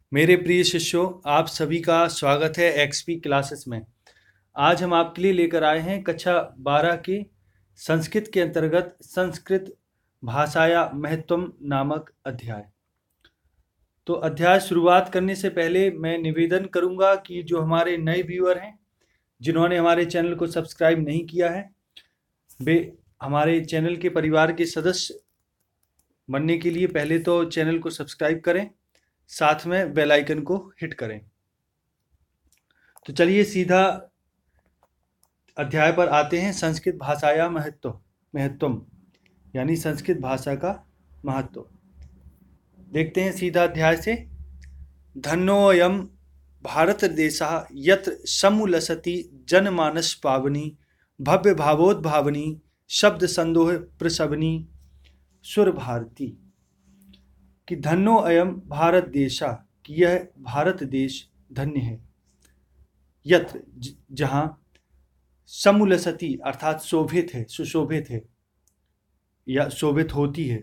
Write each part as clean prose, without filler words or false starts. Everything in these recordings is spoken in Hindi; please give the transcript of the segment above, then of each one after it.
मेरे प्रिय शिष्यों, आप सभी का स्वागत है एक्सपी क्लासेस में। आज हम आपके लिए लेकर आए हैं कक्षा 12 के संस्कृत के अंतर्गत संस्कृत भाषाया महत्वम नामक अध्याय। तो अध्याय शुरुआत करने से पहले मैं निवेदन करूंगा कि जो हमारे नए व्यूअर हैं, जिन्होंने हमारे चैनल को सब्सक्राइब नहीं किया है, वे हमारे चैनल के परिवार के सदस्य बनने के लिए पहले तो चैनल को सब्सक्राइब करें, साथ में बेल आइकन को हिट करें। तो चलिए सीधा अध्याय पर आते हैं। संस्कृत भाषाया महत्वम यानी संस्कृत भाषा का महत्व देखते हैं सीधा अध्याय से। धन्योऽयं भारत देशः यत्र समुलसति जनमानस पावनी भव्य भावोद्भावनी शब्द संदोह प्रसवनी सुर भारती। कि धन्यो अयम भारत देशा, कि यह भारत देश धन्य है। यत्र जहाँ, समुलसति अर्थात शोभित है, सुशोभित है या शोभित होती है।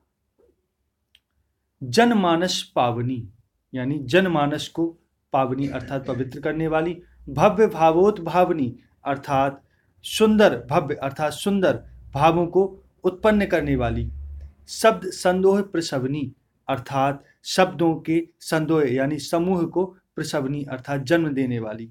जनमानस पावनी यानी जनमानस को पावनी अर्थात पवित्र करने वाली। भव्य भावोद्भावनी अर्थात सुंदर, भव्य अर्थात सुंदर भावों को उत्पन्न करने वाली। शब्द संदोह प्रसवनी अर्थात शब्दों के संदोह यानी समूह को प्रसवनी अर्थात जन्म देने वाली।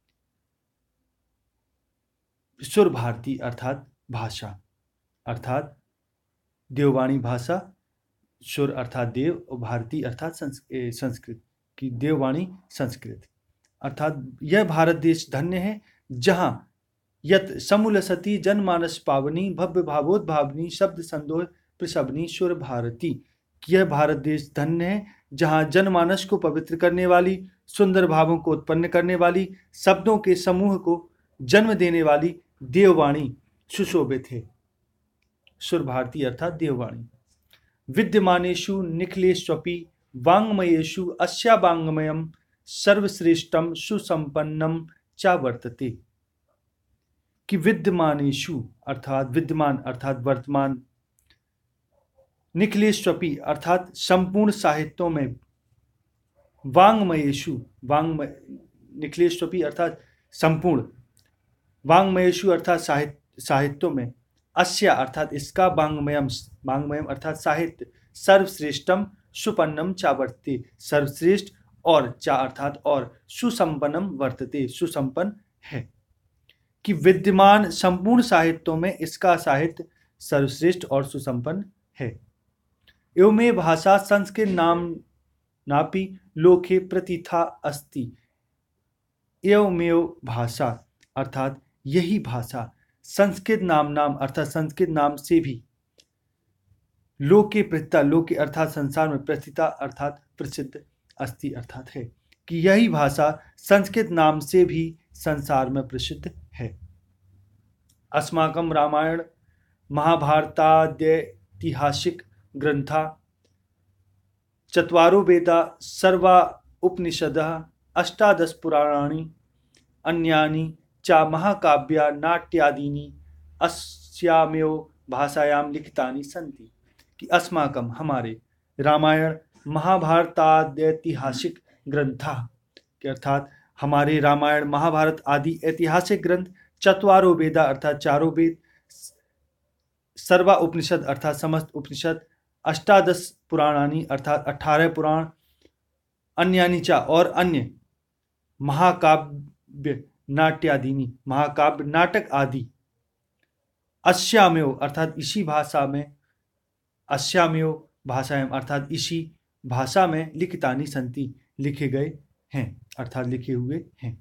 सुर भारती अर्थात भाषा, अर्थात देववाणी भाषा। सुर अर्थात देव और भारती अर्थात संस्कृत की देववाणी संस्कृत। अर्थात यह भारत देश धन्य है जहाँ यत समुलसति जनमानस पावनी भव्य भावोद्भावनी शब्द संदोह प्रसवनी सुर भारती। यह भारत देश धन्य है जहाँ जनमानस को पवित्र करने वाली, सुंदर भावों को उत्पन्न करने वाली, शब्दों के समूह को जन्म देने वाली देववाणी सुशोभित है। सुर भारती अर्थात देववाणी। विद्यमानेषु निखिलेष्वपि वाङ्मयेषु अस्या वाङ्मयं सर्वश्रेष्ठं सुसंपन्नं च वर्तते। कि विद्यमानेषु अर्थात विद्यमान अर्थात वर्तमान, निखिलेष्वपि अर्थात संपूर्ण साहित्यों में, वाङ्मयेषु निखिलेष्वपि अर्थात संपूर्ण, वाङ्मयेषु अर्थात साहित्यों में, अस्या अर्थात इसका, वाङ्मयम अर्थात साहित्य, सर्वश्रेष्ठम सुपन्नम चा वर्तते सर्वश्रेष्ठ, और चा अर्थात और, सुसंपन्नम वर्तते सुसंपन्न है। कि विद्यमान संपूर्ण साहित्यों में इसका साहित्य सर्वश्रेष्ठ और सुसंपन्न है। एवमेव भाषा संस्कृत नाम नापि लोके प्रतिथा अस्ति। एवमेव भाषा अर्थात यही भाषा, संस्कृत नाम अर्थात संस्कृत नाम से भी, लोके प्रतिथा, लोके अर्थात संसार में, प्रतिथा अर्थात प्रसिद्ध, अस्ति अर्थात है। कि यही भाषा संस्कृत नाम से भी संसार में प्रसिद्ध है। अस्माकं रामायण महाभारताद्यैतिहासिक ग्रंथा चत्वारो वेदा सर्वा उपनिषदः अष्टादश पुराणानि अन्यानि च महाकाव्या नाट्यादीनि अस्यामेव भाषायां लिखितानि सन्ति। कि अस्माकं हमारे, रामायण महाभारताद्यैतिहासिक ग्रंथा के अर्थात हमारे रामायण महाभारत आदि ऐतिहासिक ग्रंथ, चत्वारो वेदा अर्थात चारों वेद, सर्वा उपनिषद अर्थात समस्त उपनिषद, अष्टादश पुराणानि अर्थात 18 पुराण, अन्यानि च और अन्य, महाकाव्य नाट्यादीनि महाकाव्य नाटक आदि, अस्यामेव अर्थात इसी भाषा में, अस्यामेव भाषायाम अर्थात इसी भाषा में, लिखितानि सन्ति लिखे गए हैं अर्थात लिखे हुए हैं।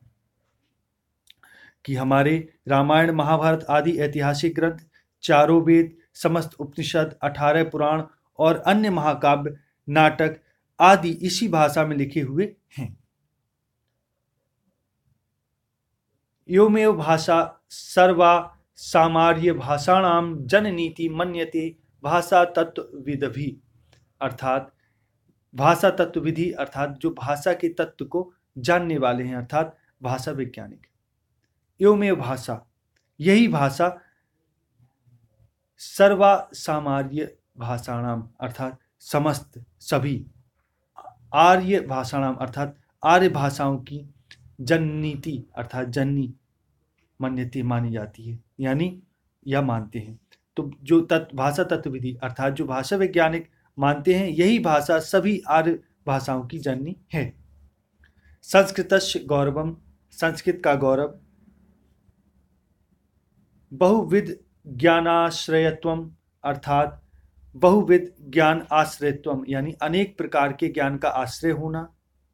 कि हमारे रामायण महाभारत आदि ऐतिहासिक ग्रंथ, चारों वेद, समस्त उपनिषद, 18 पुराण और अन्य महाकाव्य नाटक आदि इसी भाषा में लिखे हुए हैं। एवमेव भाषा सर्वा सामार्य भाषाणाम जननीति मन्यते भाषा तत्वविदभि। अर्थात भाषा तत्वविधि अर्थात जो भाषा के तत्व को जानने वाले हैं अर्थात भाषा वैज्ञानिक। एवमेव भाषा यही भाषा, सर्वा सामार्य भाषाणाम अर्थात समस्त सभी, आर्य भाषाणाम अर्थात आर्य भाषाओं की जननीति अर्थात जननी मान्यते मानी जाती है, यानी यह मानते हैं। तो जो भाषा तत्वविधि अर्थात जो भाषा वैज्ञानिक मानते हैं यही भाषा सभी आर्य भाषाओं की जननी है। संस्कृतस्य गौरवम, संस्कृत का गौरव। बहुविध ज्ञानाश्रयत्वम अर्थात बहुविध ज्ञान आश्रयत्वम यानी अनेक प्रकार के ज्ञान का आश्रय होना।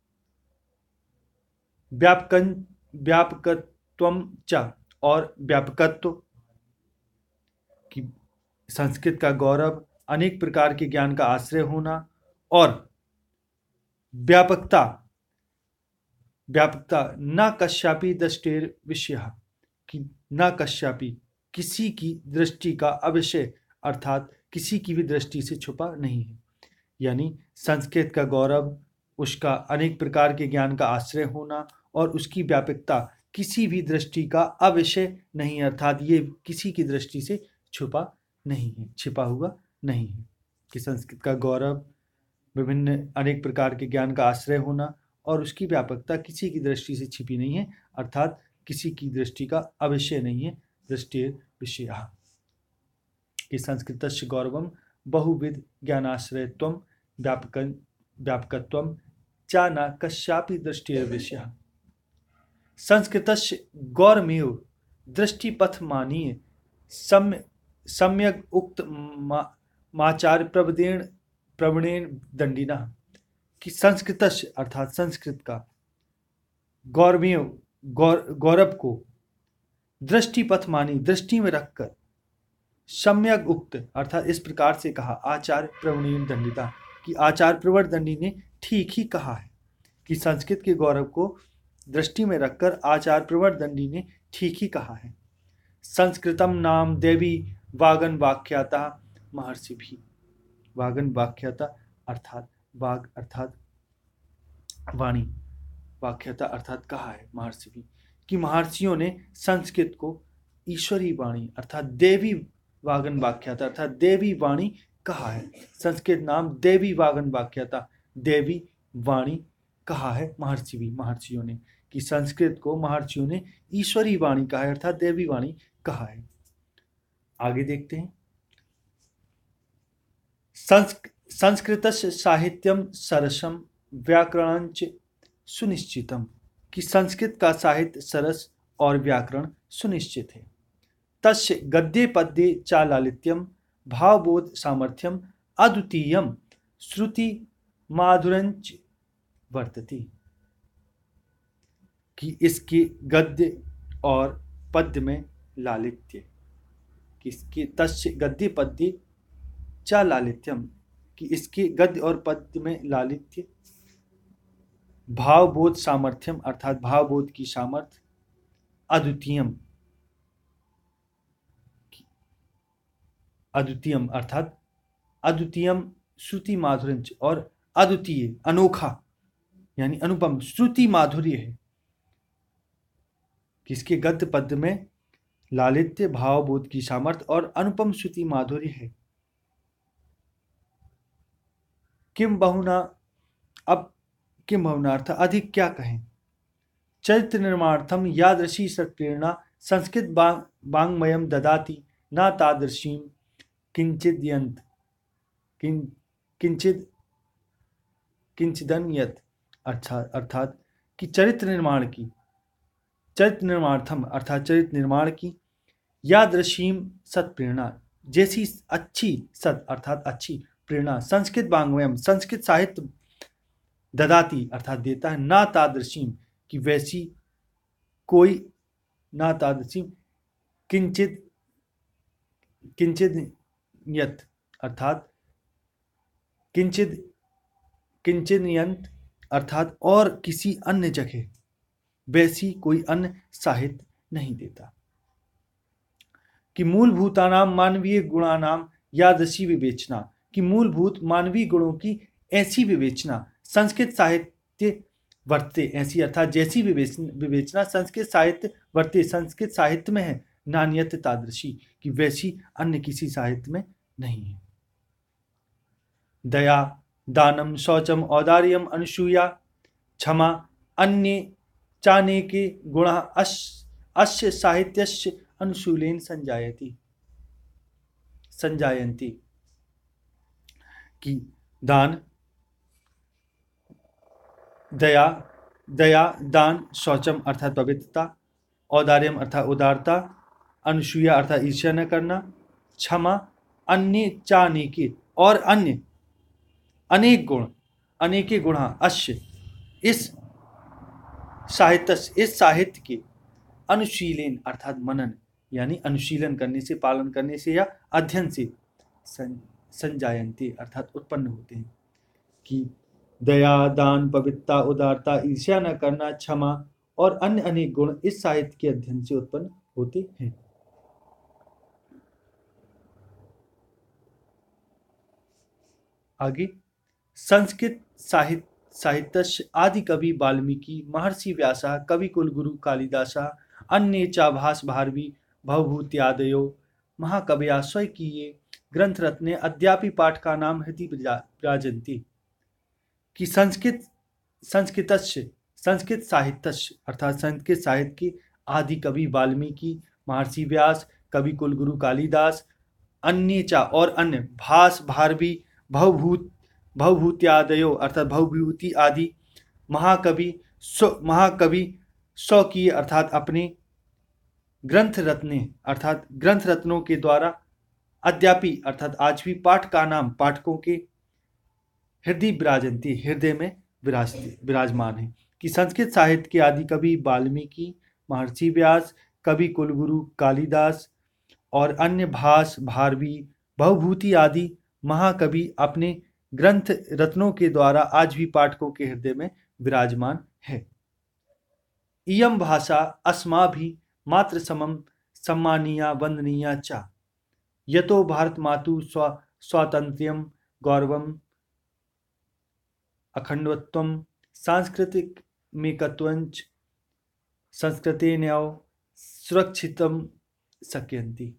व्यापकत्वम च और व्यापकत्व कि संस्कृत का गौरव, अनेक प्रकार के ज्ञान का आश्रय होना और व्यापकता न कश्यापि दृष्टिर विषय कि न कश्यापि किसी की दृष्टि का अविषय अर्थात किसी की भी दृष्टि से छुपा नहीं है। यानी संस्कृत का गौरव, उसका अनेक प्रकार के ज्ञान का आश्रय होना और उसकी व्यापकता किसी भी दृष्टि का अविषय नहीं अर्थात ये किसी की दृष्टि से छुपा नहीं है, छिपा हुआ नहीं है। कि संस्कृत का गौरव, विभिन्न अनेक प्रकार के ज्ञान का आश्रय होना और उसकी व्यापकता किसी की दृष्टि से छिपी नहीं है अर्थात किसी की दृष्टि का अविषय नहीं है, दृष्टिर विषयः। कि संस्कृतस्य गौरवम बहुविध ज्ञानाश्रयत्वम व्यापकत्वम च न कस्यापि दृष्टिर विषयः। संस्कृतस्य गौरमेव दृष्टिपथमानीय सम्यक उक्त माचार्य प्रवणेन दंडिना। कि संस्कृतस्य अर्थात संस्कृत का गौरमेव गौरव को दृष्टिपथ मानी दृष्टि में रखकर सम्यक उक्त अर्थात इस प्रकार से कहा आचार्य प्रवणेन दंडिता कि आचार्य प्रवर दंडी ने ठीक ही कहा है। कि संस्कृत के गौरव को दृष्टि में रखकर आचार्य प्रवर दंडी ने ठीक ही कहा है। संस्कृतम नाम देवी वागन वाख्याता महर्षि भी। वागन वाख्याता अर्थात वाग अर्थात वाणी, वाख्याता अर्थात कहा है महर्षि भी। कि महर्षियों ने संस्कृत को ईश्वरी वाणी अर्थात देवी वागन वाख्याता अर्थात देवी वाणी कहा है। संस्कृत नाम देवी वागन वाख्याता देवी वाणी कहा है महर्षियों ने। कि संस्कृत को महर्षियों ने ईश्वरी वाणी कहा है अर्थात देवी वाणी कहा है। आगे देखते हैं। संस्कृतस्य साहित्यम सरसम व्याकरणंच सुनिश्चितम। कि संस्कृत का साहित्य सरस और व्याकरण सुनिश्चित है। तस्य गद्ये पद्ये च लालित्यम भावबोध सामर्थ्यम अद्वितीयम श्रुति माधुर्यंच वर्तते। कि इसके गद्य और पद्य में लालित्य, किसके तस्य गद्य पद्य च लालित्यम कि इसके गद्य और पद्य में लालित्य, भावबोध सामर्थ्यम अर्थात भावबोध की सामर्थ्य, अद्वितीयम अर्थात अद्वितीयम श्रुति माधुर्य और अद्वितीय अनोखा यानी अनुपम श्रुति माधुर्य है। किसके गद्य पद्य में लालित्य, भावबोध की सामर्थ्य और अनुपम श्रुति माधुर्य है। किम बहुना, अब किम बहुना अर्थ अधिक क्या कहें। चरित्र निर्माणार्थम यादृशी सत्प्रेरणा संस्कृत वाङ्मयम ददाति न तादृशीं किंचिदन्यत अर्थात कि चरित्र निर्माणार्थम अर्थात चरित्र निर्माण की यादृशीम सत्प्रेरणा जैसी अच्छी सत अर्थात अच्छी प्रेरणा संस्कृत वाङ्मयम संस्कृत साहित्य ददाती अर्थात देता है ना तादृशीम कि वैसी कोई ना तादृशीम किंचिदन्यत अर्थात किंचिदन्यत अर्थात और किसी अन्य जगह वैसी कोई अन्य साहित्य नहीं देता। कि मूलभूतानाम मानवीय गुणानाम यादृशी विवेचना कि मूलभूत मानवीय गुणों की ऐसी विवेचना संस्कृत साहित्य वर्ते ऐसी अर्थात जैसी विवेचना संस्कृत साहित्य वर्ते संस्कृत साहित्य में है नान्यत तादृशी कि वैसी अन्य किसी साहित्य में नहीं है। दया दानम शौचम औदार्यम अनुसूया क्षमा अन्ये चानेके गुणः अस्य साहित्यस्य अनुशूलेन संजायन्ति। कि दान, दया, दान, शौचम अर्थात पवित्रता, औदार्यम अर्थात उदारता, अनुसूया अर्थात ईर्ष्या न करना, क्षमा, अन्य चानेके और अन्य अनेक गुण, अनेके गुण अश्य इस साहित्य के अनुशीलन अर्थात मनन यानी अनुशीलन करने से, पालन करने से या अध्ययन से संजायन्ते अर्थात उत्पन्न होते हैं। कि दया, दान, पवित्रता, उदारता, ईर्ष्या न करना, क्षमा और अन्य अनेक गुण इस साहित्य के अध्ययन से उत्पन्न होते हैं। आगे संस्कृत साहित्य आदि कवि वाल्मीकि, महर्षि व्यासः, कवि कुलगुरु कालिदासः, अन्ये च भास भारवी भवभूत्यादयो महाकवयः स्वकीये ग्रंथरत्ने अद्यापि पाठकानां हृदि विराजन्ति। कि संस्कृत साहित्य अर्थात संस्कृत साहित्य के आदि कवि वाल्मीकि, महर्षि व्यास, कवि कुलगुरु कालिदास, अन्य च और अन्य, भास भारवी भवभूत्यादयो अर्थात भवभूति आदि, महाकवि स्वकीय अर्थात अपने, ग्रंथ रत्ने अर्थात ग्रंथ रत्नों के द्वारा, अद्यापि अर्थात आज भी, पाठका नाम पाठकों के हृदय विराजन्ति हृदय में विराजमान है। कि संस्कृत साहित्य के आदि कवि वाल्मीकि, महर्षि व्यास, कवि कुलगुरु कालिदास और अन्य, भास भारवी भवभूति आदि महाकवि अपने ग्रंथ रत्नों के द्वारा आज भी पाठकों के हृदय में विराजमान है। इयं भाषा अस्माभिः मात्र समम सम्मानीया वंदनीया च, यतो भारत मातु स्वातंत्र्यम गौरवम अखंडत्वम सांस्कृतिकमेकत्वञ्च संस्कृतेनैव सुरक्षितम शक्यन्ति।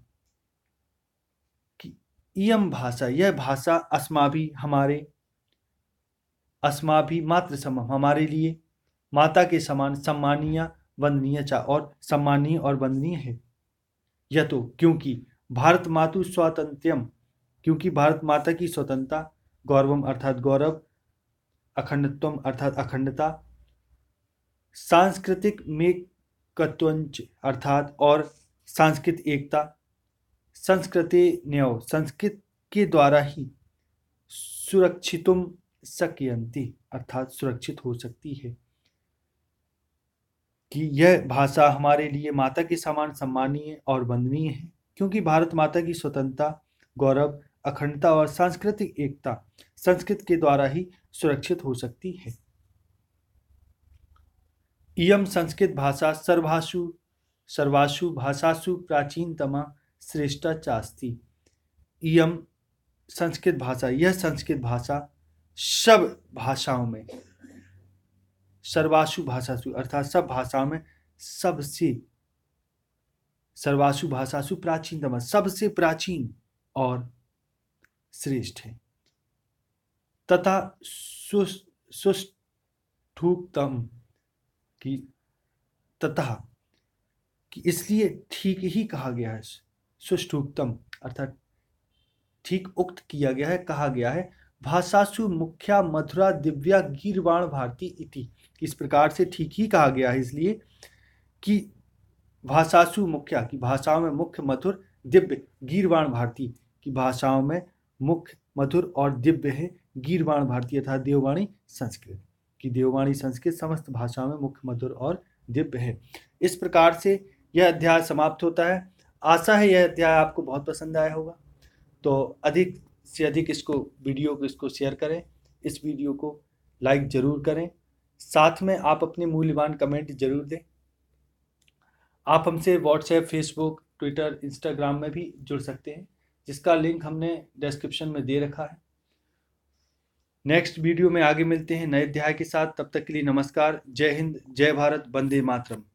इयं भाषा, यह भाषा, अस्माभिः मात्र समम हमारे लिए, माता के समान, सम्मानीय वंदनीय च और सम्मानीय और वंदनीय है। यतो क्योंकि, भारत मातु स्वातंत्र्यम क्योंकि भारत माता की स्वतंत्रता, गौरवम अर्थात गौरव, अखंडत्वम अर्थात अखंडता, सांस्कृतिक मेकत्वञ्च अर्थात और सांस्कृतिक एकता, संस्कृतेनैव संस्कृत के द्वारा ही, सुरक्षितुम शक्यन्ति अर्थात सुरक्षित हो सकती है। कि यह भाषा हमारे लिए माता के समान सम्मानीय और वंदनीय है, क्योंकि भारत माता की स्वतंत्रता, गौरव, अखंडता और सांस्कृतिक एकता संस्कृत के द्वारा ही सुरक्षित हो सकती है। इयं संस्कृत भाषा सर्वासु भाषासु प्राचीनतमा श्रेष्ठा चास्ति। इयं संस्कृत भाषा, यह संस्कृत भाषा सब भाषाओं में, सर्वासु भाषासु अर्थात सब भाषाओं में सबसे, सर्वासु भाषासु प्राचीनतम सबसे प्राचीन और श्रेष्ठ है। तथा सुष्ठुतम की, तथा कि इसलिए ठीक ही कहा गया है, सुष्ठुतम अर्थात ठीक उक्त किया गया है, कहा गया है। भाषासु मुख्या मधुरा दिव्या गीर्वाण भारती इति, इस प्रकार से ठीक ही कहा गया है इसलिए कि भाषासु मुख्या की भाषाओं में मुख्य, मधुर, दिव्य, गीर्वाण भारती की भाषाओं में मुख्य, मधुर और दिव्य है गीर्वाण भारती अर्थात देववाणी संस्कृत की, देववाणी संस्कृत समस्त भाषाओं में मुख्य, मधुर और दिव्य है। इस प्रकार से यह अध्याय समाप्त होता है। आशा है यह अध्याय आपको बहुत पसंद आया होगा, तो अधिक से अधिक वीडियो को इसको शेयर करें, इस वीडियो को लाइक जरूर करें, साथ में आप अपने मूल्यवान कमेंट जरूर दें। आप हमसे व्हाट्सएप, फेसबुक, ट्विटर, इंस्टाग्राम में भी जुड़ सकते हैं, जिसका लिंक हमने डिस्क्रिप्शन में दे रखा है। नेक्स्ट वीडियो में आगे मिलते हैं नए अध्याय के साथ। तब तक के लिए नमस्कार, जय हिंद, जय भारत, वंदे मातरम।